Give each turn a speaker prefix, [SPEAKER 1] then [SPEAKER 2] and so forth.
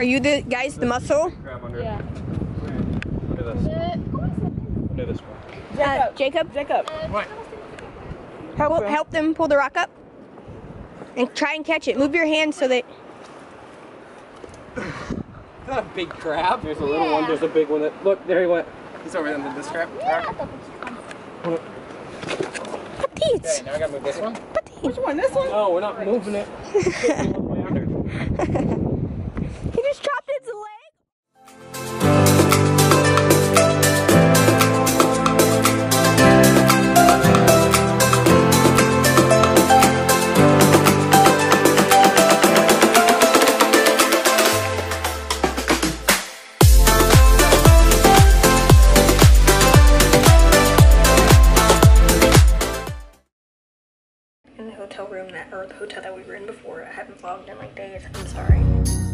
[SPEAKER 1] Are you the guys the muscle?
[SPEAKER 2] Yeah.
[SPEAKER 3] Do this one.
[SPEAKER 1] Jacob.
[SPEAKER 3] What?
[SPEAKER 1] Help them pull the rock up. And try and catch it. Move your hands so that...
[SPEAKER 3] Is that a big crab? There's a little one, there's a big one. Look, there he went. He's over there in this crab.
[SPEAKER 1] Petite.
[SPEAKER 3] Okay, now I gotta move this one.
[SPEAKER 1] Petite.
[SPEAKER 2] Which one? This one?
[SPEAKER 3] No, we're not moving it. It's all the way under.
[SPEAKER 1] He just chopped its leg. In the hotel room or the hotel that we were in before. I haven't vlogged in like days. I'm sorry.